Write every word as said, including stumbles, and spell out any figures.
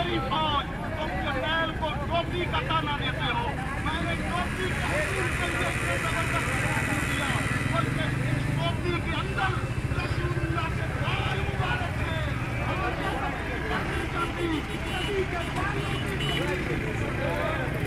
میری فوج تم جرنیل کو ٹوپی کا تانا دیتے ہو. میں نے ٹوپی کا دیا بلکہ اس ٹوپی کے اندر رسول اللہ کے بال مبارک ہے. ہماری جاتی نبی کے بالوں کی